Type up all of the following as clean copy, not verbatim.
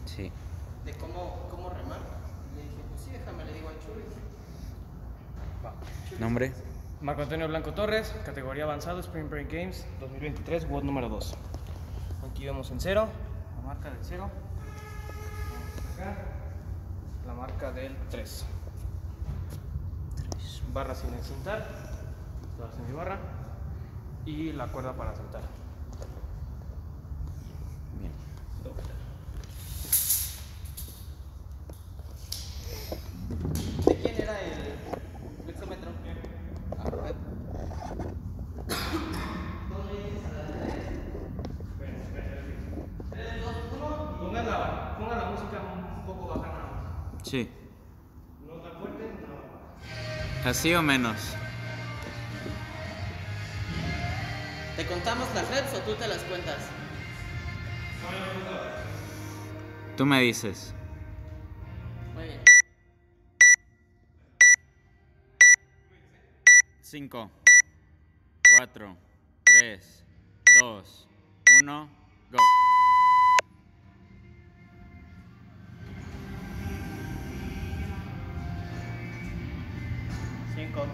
Sí. de cómo remar. Le dije, pues sí, déjame, le digo al Churi. Va. ¿Nombre? Marco Antonio Blanco Torres, categoría avanzado, Spring Break Games 2023, WOD número 2. Aquí vemos en 0, la marca del 0. Vamos acá, la marca del 3. Barra sin encintar, todas en mi barra. Y la cuerda para saltar. Bien. ¿De quién era el flexómetro? Ah, perfecto. Pongan la música un poco baja nada más. Sí. No tan fuerte, no. ¿Así o menos? ¿Te contamos las reps o tú te las cuentas? Tú me dices. Muy bien. 5, 4, 3, 2, 1, go. Cinco.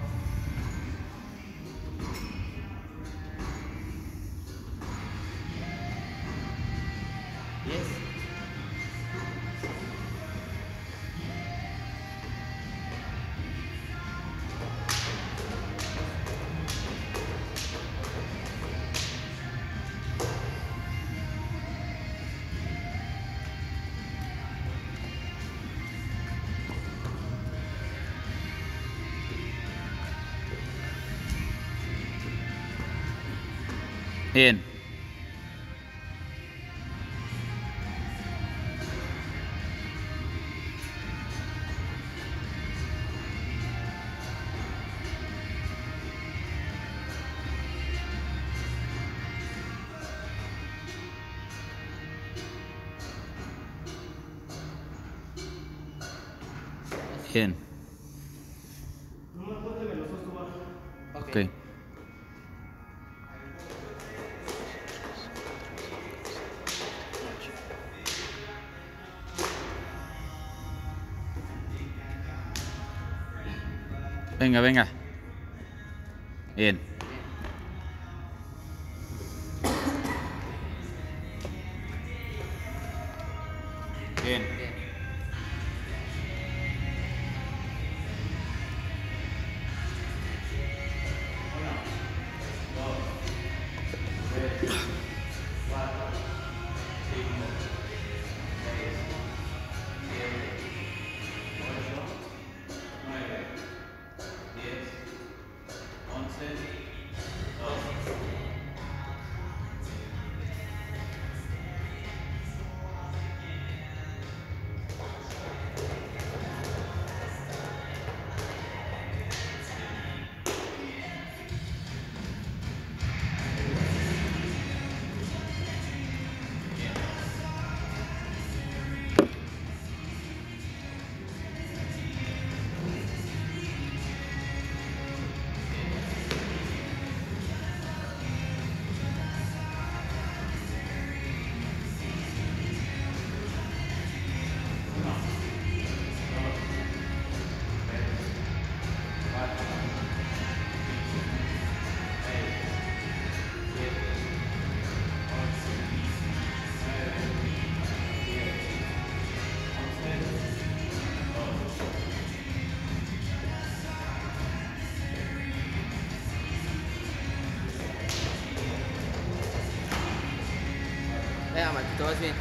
10. Bien. Bien. Ok. Ok. Venga, venga. Bien. Bien. Bien. Venga, Marquito, vas bien.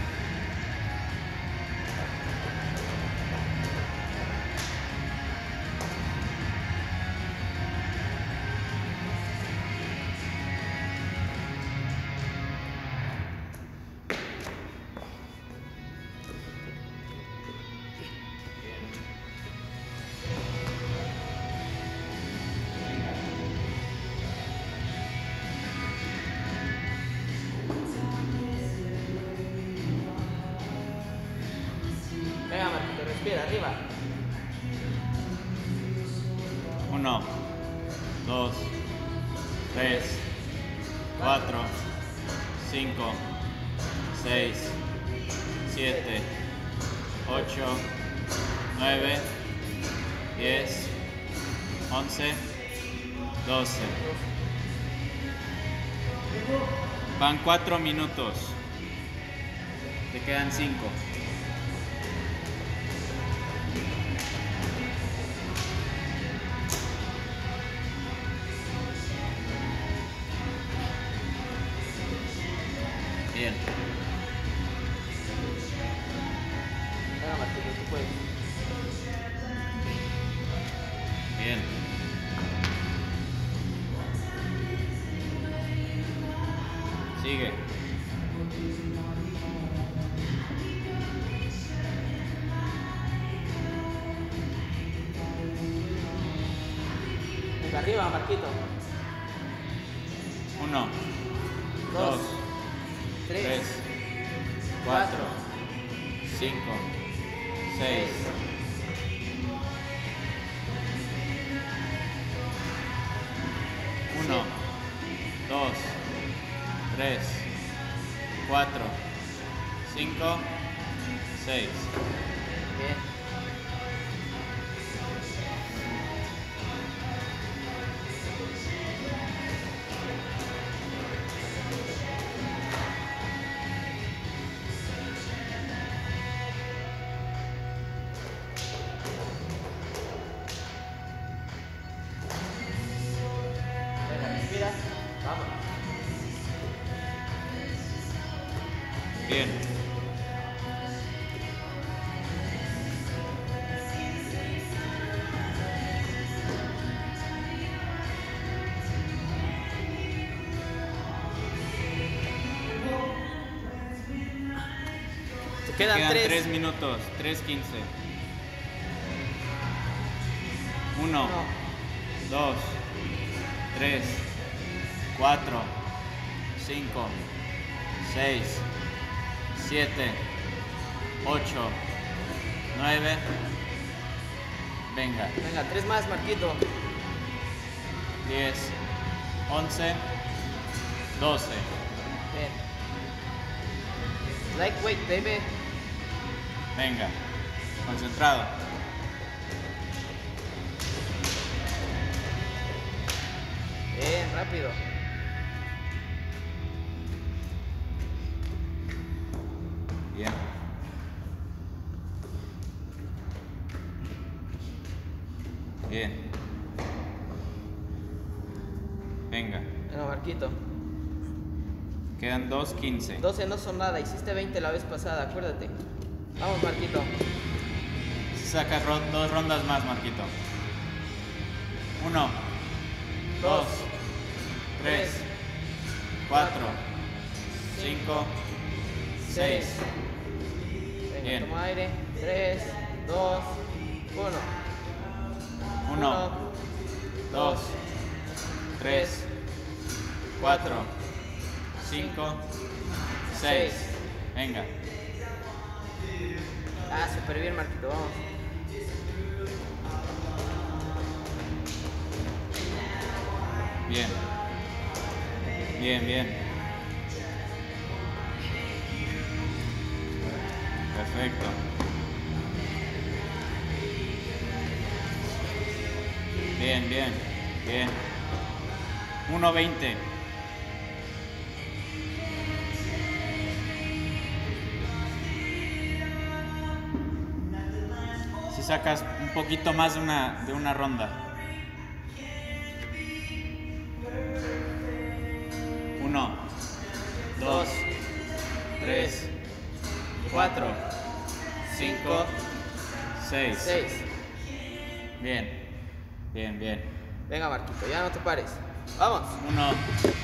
Venga, Marquito, respira, arriba. 1, 2, 3, 4, 5, 6, 7, 8, 9, 10, 11, 12. Van 4 minutos. Te quedan 5. Bien. Venga, Marquito, tú puedes. Bien. Sigue. Venga, arriba, Marquito. 1, 2, 3, 4, 5, 6. 1, 2, 3, 4, 5, 6. Bien. Venga, respira. Vamos. Bien. Te quedan 3. 3 minutos. 3:15. 1, 2, 3, 4, 5, 6, 7, 8, 9. Venga. Venga, 3 más, Marquito. 10, 11, 12. Bien. Lightweight, baby. Venga. Concentrado. Bien, rápido. Bien. Bien. Venga. Venga, Marquito. Quedan 2:15. 12 no son nada, hiciste 20 la vez pasada, acuérdate. Vamos, Marquito. Sacas 2 rondas más, Marquito. 1, 2, 3, 4, 5, 6. Venga, Bien. toma aire. 3, 2, 1. 1, 2, 3, 4, 5, 6. Venga. Ah, súper bien, Marquito, vamos. Bien. Bien, bien. Perfecto. Bien, bien, bien. 1:20. Si sacas un poquito más de una ronda. 1, 2, 3, 4, 5, 6. 6. Bien, bien, bien. Venga, Marquito, ya no te pares. Vamos. 1, 2,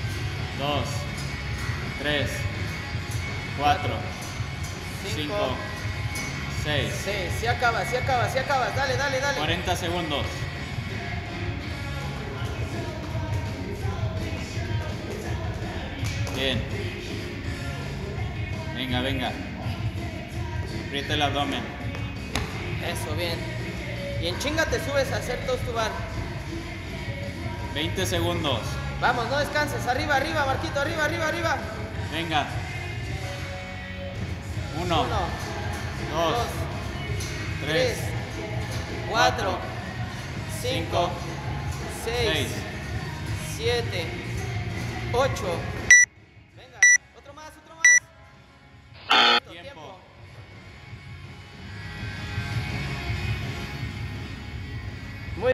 3, 4, 5, 6. 6. Sí acabas, sí acabas, sí acabas. Dale, dale, dale. 40 segundos. Bien. Venga, venga. Aprieta el abdomen. Eso, bien. Y en chinga te subes a hacer toast to bar. 20 segundos. Vamos, no descanses. Arriba, arriba, Marquito, arriba, arriba, arriba. Venga. 1, 1, 2, 3, 4, 5, 6, 7, 8,